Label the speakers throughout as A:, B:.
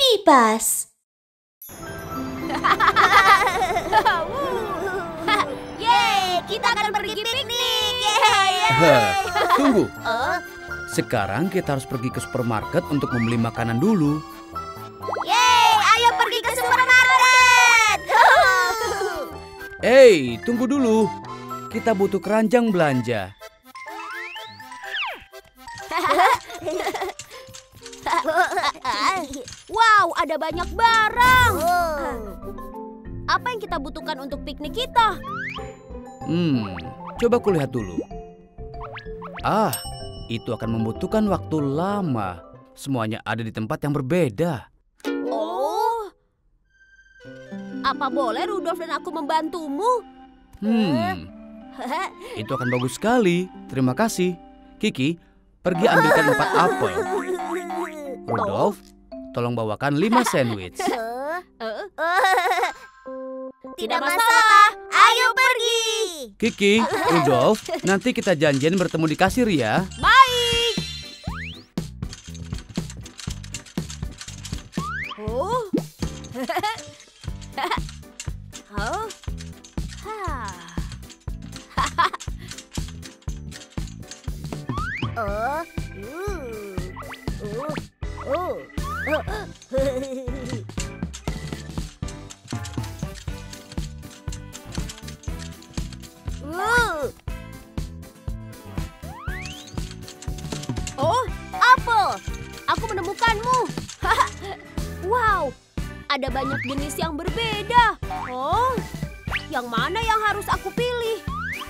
A: kipas.
B: Yeay, kita akan pergi piknik.
C: Tunggu. Sekarang kita harus pergi ke supermarket untuk membeli makanan dulu.
B: Yeay, ayo pergi ke supermarket.
C: Hei, tunggu dulu. Kita butuh keranjang belanja.
B: Wow, ada banyak barang. Apa yang kita butuhkan untuk piknik kita?
C: Coba kulihat dulu. Itu akan membutuhkan waktu lama. Semuanya ada di tempat yang berbeda.
B: Oh, apa boleh Rudolf dan aku membantumu?
C: Itu akan bagus sekali. Terima kasih. Kiki, pergi ambilkan 4 apel. Rudolf, tolong bawakan 5 sandwich.
B: Tidak masalah, ayo pergi.
C: Kiki, Rudolf, nanti kita janjian bertemu di kasir ya.
B: Baik. Oh, apel. Aku menemukanmu. Wow, ada banyak jenis yang berbeda. Oh, yang mana yang harus aku pilih?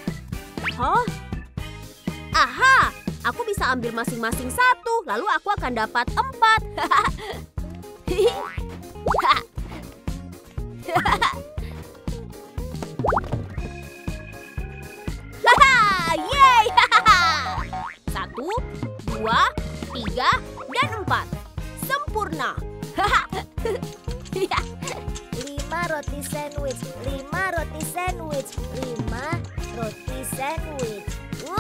B: Aha, aku bisa ambil masing-masing 1, lalu aku akan dapat 4. Yeay! 1, 2, 3, dan 4. Sempurna.
D: 5 roti sandwich, 5 roti sandwich, 5 roti sandwich.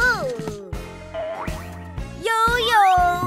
B: Yo-yo.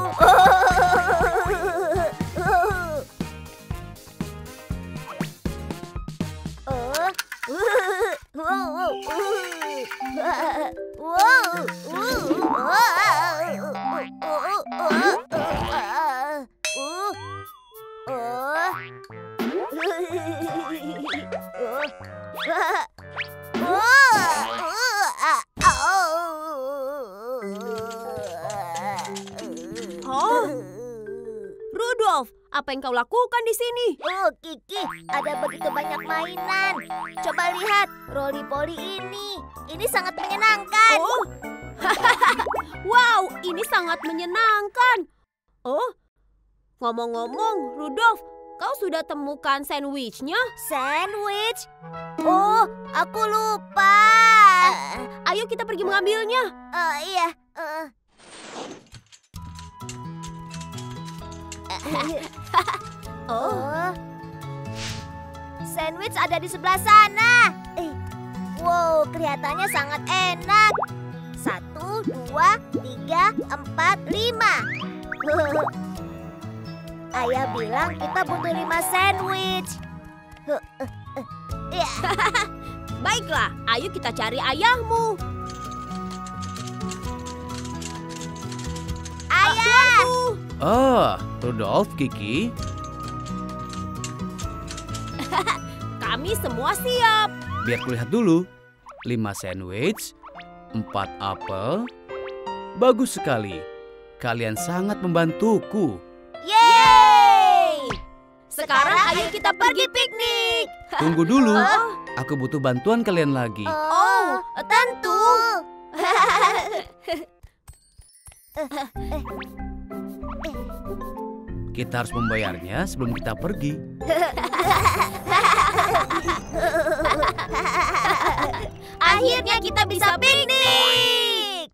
B: Rudolf, apa yang kau lakukan di sini?
D: Kiki, ada begitu banyak mainan. Coba lihat, roli-poli ini. Ini sangat menyenangkan.
B: Wow, ini sangat menyenangkan. Ngomong-ngomong, Rudolf, kau sudah temukan sandwichnya?
D: Sandwich? Aku lupa.
B: Ayo kita pergi mengambilnya.
D: Iya. Sandwich ada di sebelah sana. Wow, kelihatannya sangat enak. 1, 2, 3, 4, 5. Ayah bilang kita butuh 5 sandwich.
B: Baiklah, ayo kita cari ayahmu.
D: Ayah!
C: Rudolf, Kiki.
B: Kami semua siap.
C: Biar kulihat dulu. 5 sandwich, 4 apel. Bagus sekali. Kalian sangat membantuku.
B: Yeay! Sekarang ayo kita pergi piknik.
C: Tunggu dulu. Aku butuh bantuan kalian lagi.
B: Tentu.
C: Kita harus membayarnya sebelum kita pergi.
B: Akhirnya kita bisa piknik.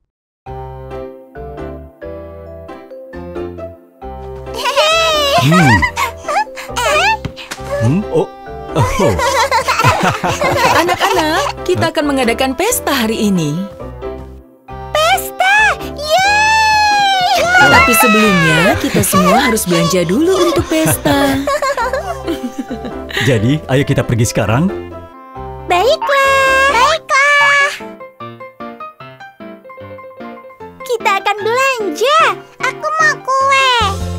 E: Anak-anak, kita akan mengadakan pesta hari ini.
D: Pesta! Yeay!
E: Tapi sebelumnya, kita semua harus belanja dulu untuk pesta.
A: Jadi, ayo kita pergi sekarang.
D: Baiklah. Baiklah. Kita akan belanja. Aku mau kue.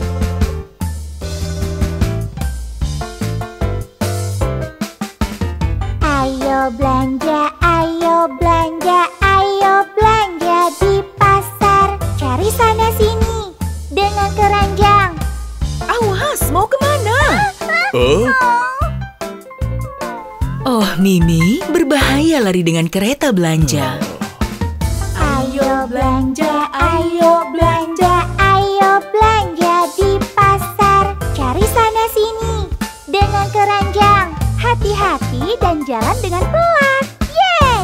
D: Ayo belanja, ayo belanja, ayo belanja di pasar. Cari sana sini dengan keranjang.
E: Awas, mau kemana?
A: Oh,
E: Oh, Mimi, berbahaya lari dengan kereta belanja.
D: Ayo belanja, ayo belanja, ayo belanja di pasar. Cari sana sini dengan keranjang. Hati-hati dan jalan dengan pelan. Yeay!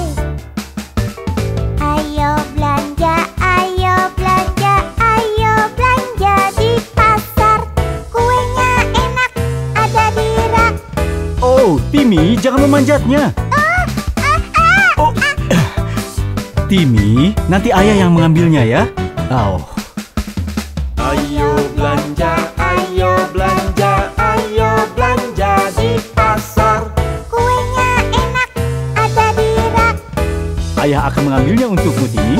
D: Ayo belanja, ayo belanja, ayo belanja di pasar. Kuenya enak, ada di rak.
A: oh, Timmy, jangan memanjatnya. Oh, Timmy, nanti ayah yang mengambilnya ya. Oh.
F: Ayo belanja, ayo belanja, ayo belanja di pasar.
D: Kuenya enak, ada di rak.
A: Ayah akan mengambilnya untukmu, Timmy.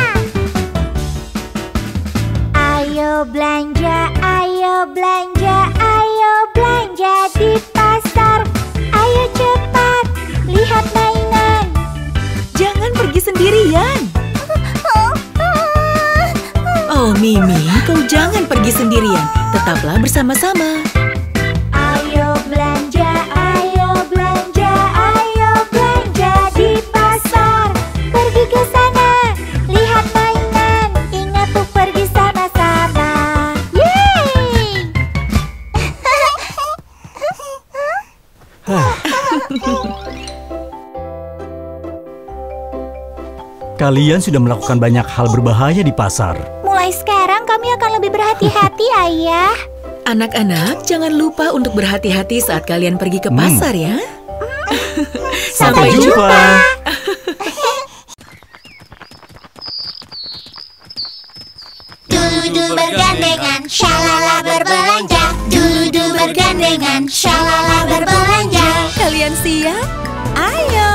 D: Ayo belanja, ayo belanja, ayo belanja di pasar. Ayo cepat, lihat mainan.
E: Jangan pergi sendirian. Oh, Mimi, kau jangan pergi sendirian. Tetaplah bersama-sama.
D: Ayo belanja, ayo belanja, ayo belanja di pasar. Pergi ke sana, lihat mainan. Ingat tuh pergi sama-sama. Yeay!
A: Kalian sudah melakukan banyak hal berbahaya di pasar.
D: Mulai sekarang kami akan lebih berhati-hati, Ayah.
E: Anak-anak, jangan lupa untuk berhati-hati saat kalian pergi ke pasar ya.
A: Sampai jumpa.
D: Dulu bergandengan, shalala berbelanja. Dulu bergandengan, shalala berbelanja.
E: Kalian siap? Ayo.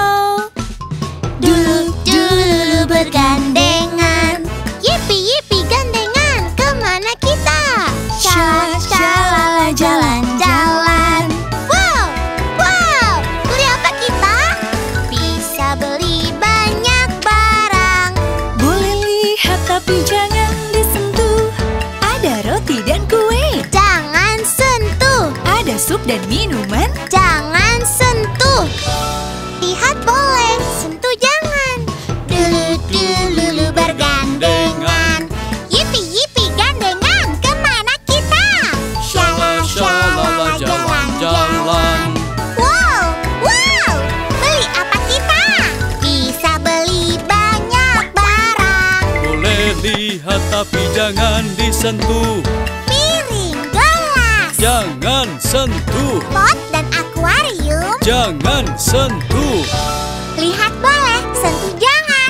D: Dulu bergandengan. Yipi yipi gandengan, kemana kita? Shalala jalan-jalan. Wow, wow, beli apa kita? Bisa beli banyak barang.
E: Boleh lihat tapi jangan disentuh. Ada roti dan kue.
D: Jangan sentuh,
E: Ada sup dan minuman.
D: jangan sentuh. Lihat boleh, sentuh jangan. Dulu bergandengan. Yipi yipi gandengan, kemana kita? Shalala jalan-jalan. Wow, wow, beli apa kita? Bisa beli banyak barang.
C: Boleh lihat tapi jangan disentuh.
D: Piring, gelas,
C: Jangan sentuh.
D: pot dan akuarium.
C: Jangan sentuh.
D: Lihat boleh, sentuh jangan.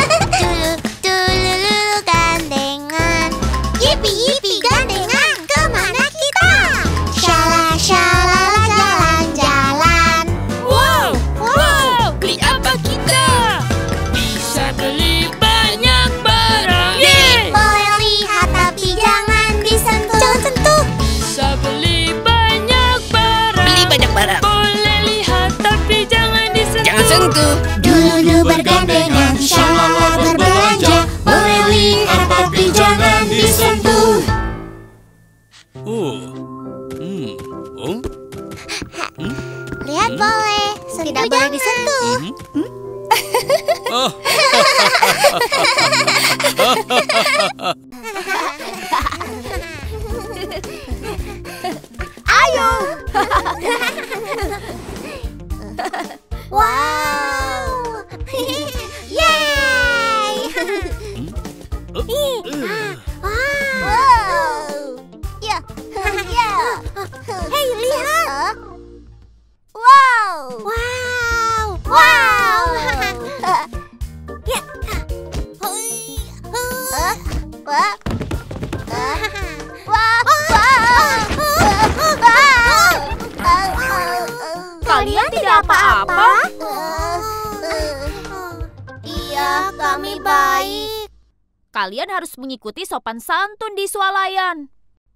D: Dulu gandengan. Yipi yipi gandengan, kemana kita? Shalala jalan-jalan.
E: Wow,
D: Wow,
E: beli apa kita? Bisa beli banyak barang.
D: boleh lihat tapi jangan disentuh. Jangan sentuh.
E: Bisa beli banyak barang. Beli banyak barang. Boleh lihat tapi jangan disentuh. Jangan sentuh.
D: Dulu bergandengan, shalala berbelanja. Boleh lihat tapi jangan disentuh.
C: Oh. Oh.
D: Lihat boleh, tidak boleh disentuh.
C: Oh.
D: Ayo. Wow. Yeay. Wow. Ya. Ya. Hei, lihat. Wow. Wow. Wow. Ya. Wah. Wah. Wah.
B: Kalian harus mengikuti sopan santun di swalayan.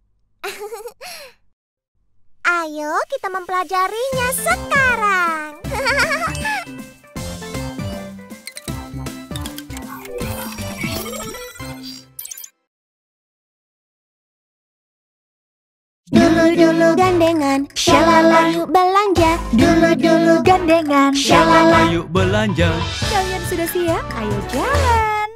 D: Ayo kita mempelajarinya sekarang. Dulu-dulu gandengan, shalala yuk belanja. Dulu-dulu gandengan, shalala
A: Yuk belanja.
G: Kalian sudah siap? Ayo jalan.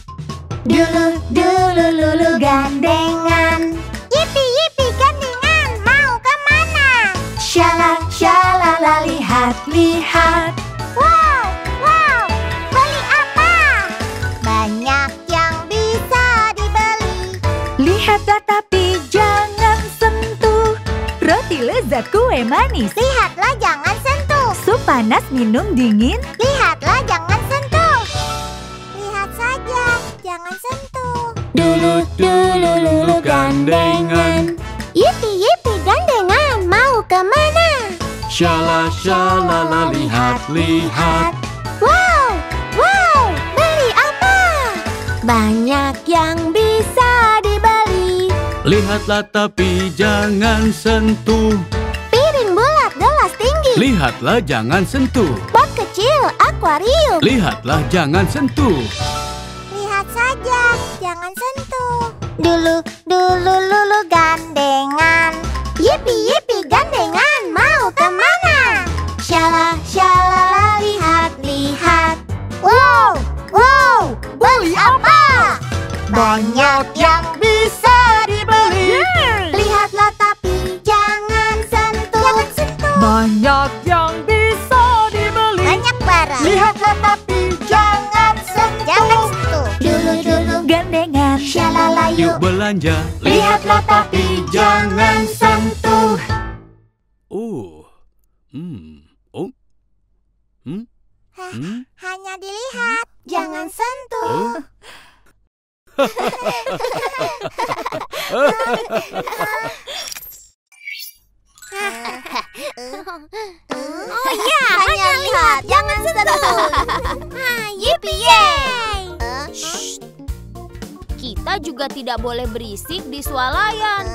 D: Dulu gandengan. Yipi gandengan, mau kemana? Shalala lihat. Wow, beli apa? Banyak yang bisa dibeli.
G: Lihatlah tapi jangan sentuh. Roti lezat kue manis.
D: Lihatlah jangan sentuh.
G: Sup panas minum dingin.
D: Lihatlah jangan sentuh. Lihat saja, jangan sentuh. Dulu gandengan. Yipi gandengan, mau kemana?
A: Shalala lihat.
D: Wow, beli apa? Banyak yang bisa dibeli.
A: Lihatlah tapi jangan sentuh.
D: Piring bulat, gelas tinggi.
A: Lihatlah jangan sentuh.
D: Pot kecil, akuarium.
A: Lihatlah jangan sentuh.
D: Lihat saja, jangan sentuh. Dulu gandengan. Yipi gandengan, mau kemana? Shalala lihat. Wow, beli apa? Banyak yang bisa dibeli. Lihatlah tapi jangan sentuh.
G: Banyak yang bisa dibeli.
D: Banyak barang.
G: Lihatlah tapi jangan
D: Jangan sentuh. Dulu
G: gandengan.
D: shalala
A: Yuk
D: yuk.
A: belanja.
D: Lihatlah tapi jangan sentuh. Hanya dilihat, jangan sentuh. Oh iya, hanya lihat, jangan sentuh. Yippee yay!
B: Kita juga tidak boleh berisik di swalayan.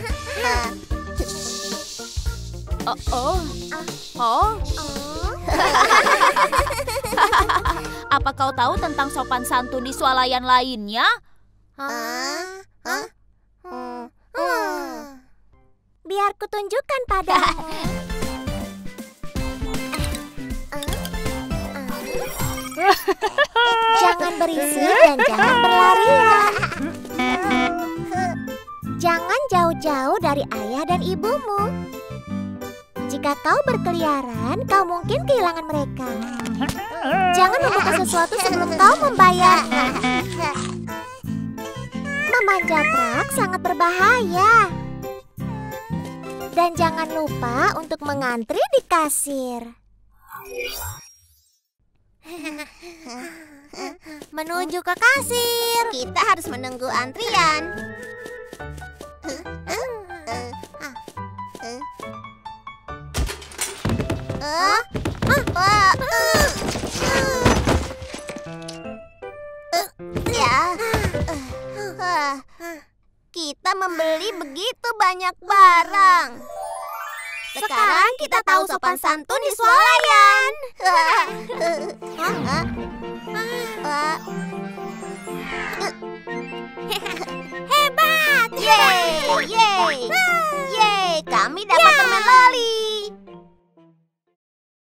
B: Apa kau tahu tentang sopan santun di swalayan lainnya?
D: Biar kutunjukkan padamu. Jangan berisik dan jangan berlarian. Jangan jauh-jauh dari ayah dan ibumu. Jika kau berkeliaran, kau mungkin kehilangan mereka. Jangan membuka sesuatu sebelum kau membayar. Memanjat rak sangat berbahaya. Dan jangan lupa untuk mengantri di kasir. Menuju ke kasir, kita harus menunggu antrian. Kita membeli begitu banyak barang. Sekarang kita tahu sopan santun di swalayan. Hebat! Yeay!